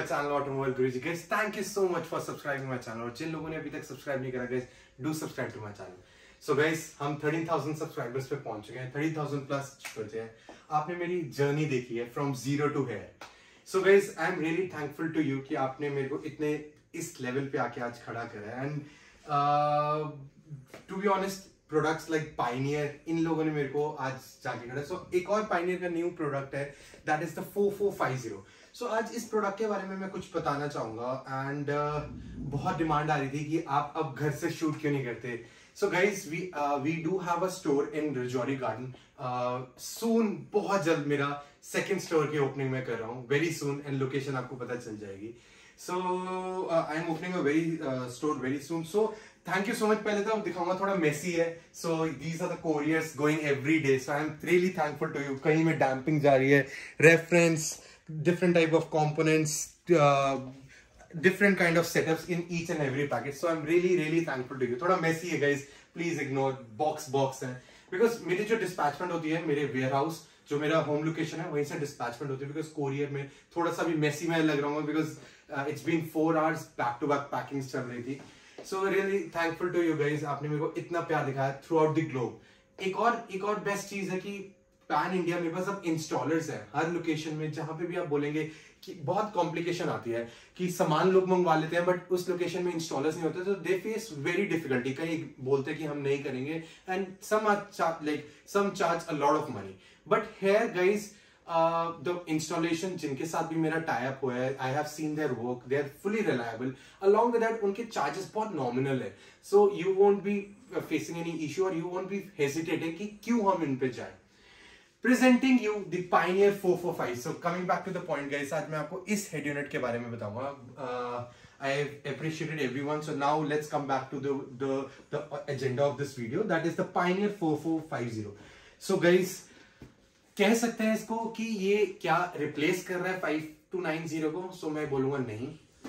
channel Automobile Guruji. Guys, thank you so much for subscribing my channel. और जिन लोगों ने अभी तक सब्सक्राइब नहीं करा guys, do subscribe to my channel. So guys, हम 13,000 सब्सक्राइबर्स पे पहुंच चुके हैं, 30,000 प्लस पहुंचे हैं. आपने मेरी जर्नी देखी है from zero to here. So guys, I am really thankful to you कि आपने मेरे को इतने इस लेवल पे आके आज खड़ा करा है. And to be honest, products like Pioneer इन लोगों ने मेरे को आज जाके खड़ा. सो एक और पाइनियर का न्यू प्रोडक्ट है, दैट इज द 4450. सो आज इस प्रोडक्ट के बारे में मैं कुछ बताना चाहूंगा. एंड बहुत डिमांड आ रही थी कि आप अब घर से शूट क्यों नहीं करते. So guys we do have a store in Rajouri Garden. Soon बहुत जल्द मेरा सेकेंड स्टोर की ओपनिंग मैं कर रहा हूँ, वेरी सून. एंड लोकेशन आपको पता चल जाएगी. So I am opening a very store very soon. So thank you so much. पहले तो दिखाऊंगा, थोड़ा मेसी है. So these are the couriers going every day. So I am really thankful to you. कहीं में डैम्पिंग जा रही है, reference, different type of components, different kind of setups in each and every package. So I'm really thankful to you. थोड़ा messy है guys, please ignore. box है because मेरी जो dispatchment होती है, मेरे warehouse जो मेरा home location है वहीं से dispatchment होती है. because courier में थोड़ा सा भी messy मैं लग रहा हूँ because it's been 4 hours back to back packings चल रही थी. So really thankful to you guys. आपने मेरे को इतना प्यार दिखाया throughout the globe. एक और बेस्ट चीज है कि पैन इंडिया मेरे पास अब इंस्टॉलर्स है हर लोकेशन में. जहां पे भी आप बोलेंगे कि बहुत कॉम्प्लिकेशन आती है कि सामान लोग मंगवा लेते हैं बट उस लोकेशन में इंस्टॉलर्स नहीं होते, तो दे फेस वेरी डिफिकल्टी. कहीं बोलते हैं कि हम नहीं करेंगे and some charge a lot of money. But here guys the installation जिनके साथ भी मेरा टाई अप हुआ है, I have seen their work, they are fully reliable. Along with that उनके चार्जेस बहुत नॉमिनल है. So you won't be facing any issue और यू वोंट बी हेजिटेटिंग कि क्यों हम इन पे जाए. Presenting you the Pioneer 445. So coming back to the point, guys, आज मैं आपको इस head unit के बारे में बताऊंगा. I appreciated everyone. So now let's come back to the agenda of this video. That is the Pioneer 4450. So guys, कह सकते हैं इसको कि ये क्या replace कर रहा है 5290 को. So मैं बोलूंगा नहीं.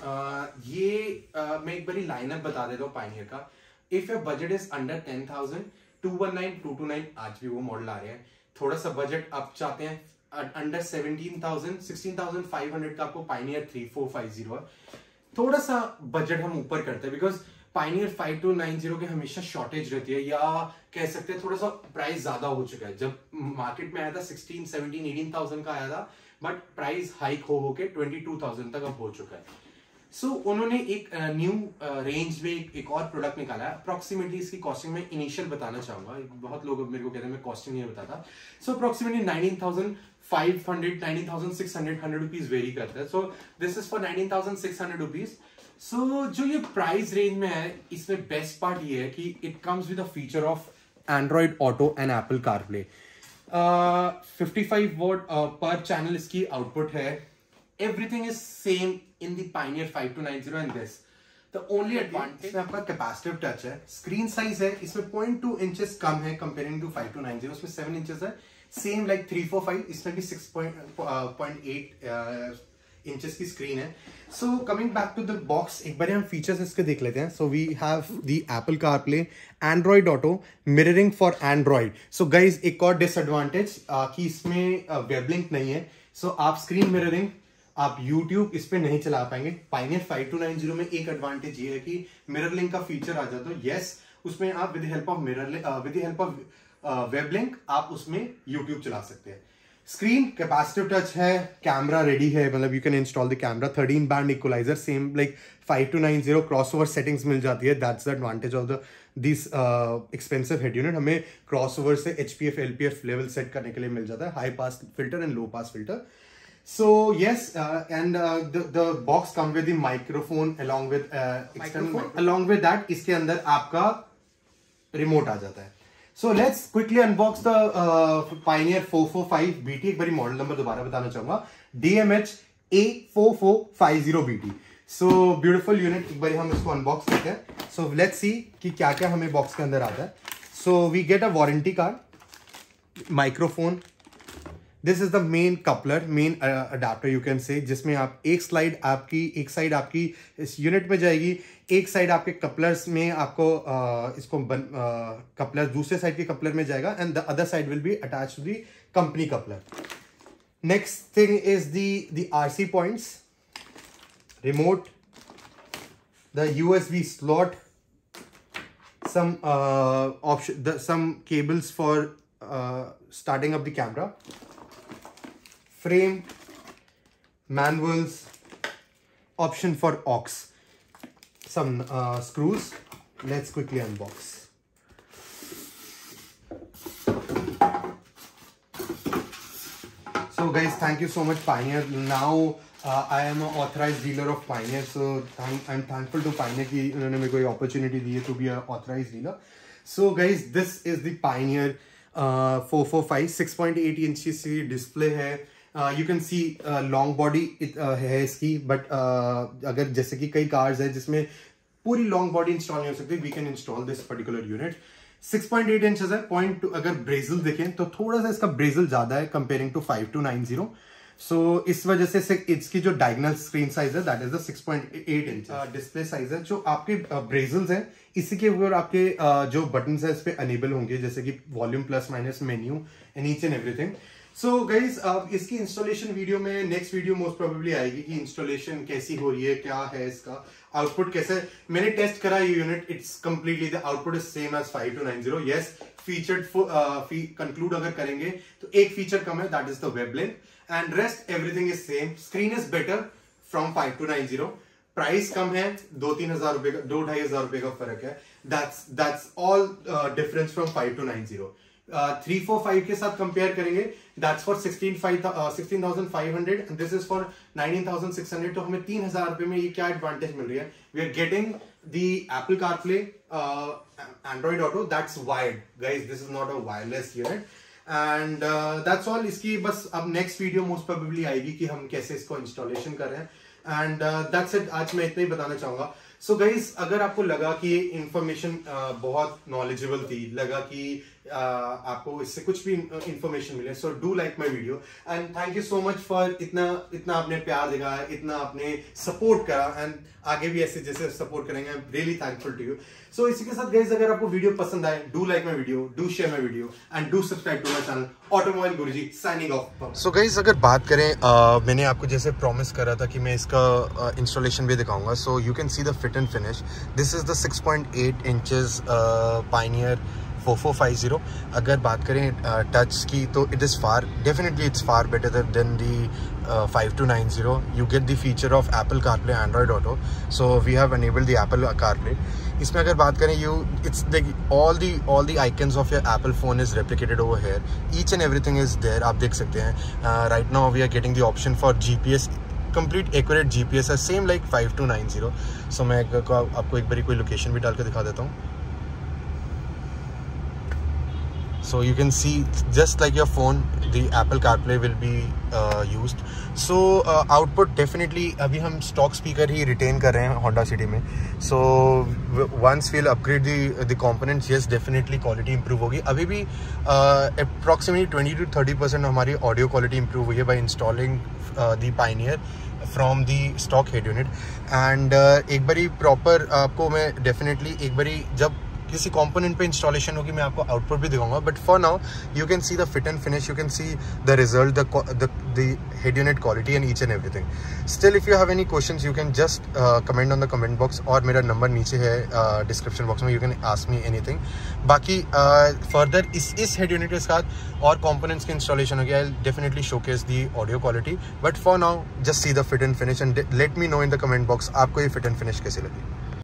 मैं एक बारी लाइनअप बता देता हूँ Pioneer का. If your budget is under 10,000, 219, 229 आज भी वो मॉडल आ रहे हैं. थोड़ा सा बजट आप चाहते हैं अंडर 17,000, 16,500 का आपको पाइनियर 3450 है. थोड़ा सा बजट हम ऊपर करते हैं बिकॉज पाइनियर 5290 के हमेशा शॉर्टेज रहती है, या कह सकते हैं थोड़ा सा प्राइस ज्यादा हो चुका है. जब मार्केट में आया था 16, 17, 18,000 का आया था, बट प्राइस हाइक हो के 22,000 तक अब हो चुका है. सो उन्होंने एक न्यू रेंज में एक और प्रोडक्ट निकाला है. अप्रोक्सीमेटली इसकी कॉस्टिंग में इनिशियल बताना चाहूंगा. बहुत लोग मेरे को कहते हैं मैं कॉस्टिंग नहीं बताता. सो अप्रोक्सीमेटली 19,500, 19,600, 100 रुपीज वेरी करता है. So this is for 19,600 rupees. So जो ये प्राइस रेंज में है, इसमें बेस्ट पार्ट ये है कि it comes with a feature of Android Auto and Apple CarPlay. 55 watt per channel इसकी आउटपुट है. Everything is same in the Pioneer 5290 and this. The only advantage इसमें आपका कैपेसिटिव टच है. स्क्रीन साइज है इसमें 0.2 इंचेस कम है comparing to 5290. उसमें 7 inches है. सेम लाइक 345, इसमें भी 6.8 इंचेस की स्क्रीन है. So coming back to the box, एक बार हम फीचर्स इसके देख लेते हैं. So we have the Apple CarPlay, Android Auto, mirroring for Android. So guys एक और डिसएडवांटेज कि इसमें वेबलिंक नहीं है. सो आप स्क्रीन मिररिंग आप YouTube इस पे नहीं चला पाएंगे. Pioneer 5290 में एक एडवांटेज ये है कि मिरर लिंक का फीचर आ जाता है. यस, उसमें आप with help of web link आप उसमें YouTube चला सकते हैं. स्क्रीन कैपेसिटिव टच है, कैमरा रेडी है, मतलब you can install the camera. 13 band equaliser, same like 5290. Crossover settings मिल जाती है. That's the advantage of this expensive head unit. हमें क्रॉसओवर से HPF LPF लेवल सेट करने के लिए मिल जाता है. High pass filter and low pass filter. So yes, and the box come with the microphone along with external. Along with that, इसके अंदर आपका रिमोट आ जाता है. So let's quickly unbox the Pioneer 445 BT. एक बारी मॉडल नंबर दोबारा बताना चाहूंगा, DMH A4450 BT. So beautiful unit. एक बारी हम इसको अनबॉक्स करते हैं. So let's see कि क्या क्या हमें बॉक्स के अंदर आता है. So we get a warranty card, microphone. This is the main coupler, main adapter you can say, जिसमें आप एक साइड आपकी इस यूनिट में जाएगी, एक साइड आपके कपलर्स में आपको इसको कपलर दूसरे साइड के कपलर में जाएगा and the other side will be attach to the company coupler. Next thing is the RC points. remote, the USB slot, some some cables for starting up the camera, frame, manuals, option for aux, some screws. Let's quickly unbox. So guys, thank you so much Pioneer. Now I am an authorized dealer of Pioneer, so I'm thankful to Pioneer कि उन्होंने मेरे को ये opportunity दी है to be an authorized dealer. So guys, this is the Pioneer 445 6.8 inches की display है. You can see long body है इसकी, but अगर जैसे कि कई cars है जिसमें पूरी long body install नहीं हो सकती, we can install this particular unit. 6.8 inches है. पॉइंट टू अगर ब्रेजल देखें तो थोड़ा सा इसका ब्रेजल ज्यादा है कंपेयरिंग टू 5290. सो इस वजह से इसकी जो डायगोनल स्क्रीन साइज है that is the 6.8 inch. Display size है. जो आपके ब्रेजल्स हैं इसी के ऊपर आपके जो बटन्स है इस पे अनेबल होंगे, जैसे कि volume plus minus, menu and each and everything. So guys इसकी इंस्टॉलेशन वीडियो में नेक्स्ट वीडियो मोस्ट प्रोबेबली आएगी कि इंस्टॉलेशन कैसी हो रही है, क्या है इसका आउटपुट कैसे. मैंने टेस्ट करा ये unit, it's completely the output is same as 5290. Yes, featured conclude अगर करेंगे तो एक फीचर कम है, that is the web link, and rest everything is same. Screen is better from 5290. Price कम है, 2-3 हजार रुपए का, 2-2.5 हजार रुपए का फर्क है. That's all difference from 5290. 345 के साथ कंपेयर करेंगे, that's for 16,500 and this is for 19,600. तो हमें 3,000 रुपए में ये क्या एडवांटेज मिल रही है? We are getting the Apple CarPlay, Android auto, that's wired guys, this is not a wireless unit. And that's all. इसकी बस अब नेक्स्ट वीडियो मोस्ट प्रोबेबली आएगी कि हम कैसे इसको इंस्टॉलेशन कर रहे हैं. And that's it. आज मैं इतना ही बताना चाहूंगा. सो गाइज, अगर आपको लगा कि ये इंफॉर्मेशन बहुत नॉलेजेबल थी, लगा कि आपको इससे कुछ भी इंफॉर्मेशन मिले, so do like my video and thank you so much for इतना आपने प्यार दिखाया, इतना आपने सपोर्ट करा, एंड आगे भी ऐसे जैसे सपोर्ट करेंगे. I am really thankful to you. So इसी के साथ गाइज, अगर आपको वीडियो पसंद आए, do like my video, do share my video and do subscribe to my channel automobile Guruji. Signing off. So guys, अगर बात करें, मैंने आपको जैसे प्रॉमिस करा था कि मैं इसका इंस्टॉलेशन भी दिखाऊंगा. So you can see the fit and finish. This is the 6.8 inches Pioneer 4450. अगर बात करें टच की तो it is definitely it's far better than the 5290. You get the feature of Apple CarPlay, Android Auto. So we have enabled the Apple CarPlay. इसमें अगर बात करें it's like all the icons of your Apple phone is replicated over here. Each and everything is there. आप देख सकते हैं. Right now we are getting the option for GPS. Complete accurate GPS है, same like 5290. So मैं आपको एक बारी कोई लोकेशन भी डाल के दिखा देता हूँ. So you can see, just like your phone, the Apple CarPlay will be used. So output definitely अभी हम stock speaker ही retain कर रहे हैं Honda City में. So once we'll upgrade the components, yes, definitely quality improve होगी. अभी भी approximately 20 to 30% हमारी audio quality improve हुई है by installing the Pioneer from the stock head unit. And एक बारी proper आपको मैं definitely एक बारी जब किसी कंपोनेंट पे इंस्टॉलेशन होगी मैं आपको आउटपुट भी दिखाऊंगा. But for now you can see the fit and finish, you can see the result, the head unit quality and each and everything. Still if you have any questions you can just comment on the comment box, और मेरा number नीचे है description box में, you can ask me anything. बाकी further इस head unit के साथ और कंपोनेंट्स की इंस्टॉलेशन होगी. I definitely showcase the audio quality. But for now just see the fit and finish and let me know in the comment box आपको ये fit and finish कैसी लगी.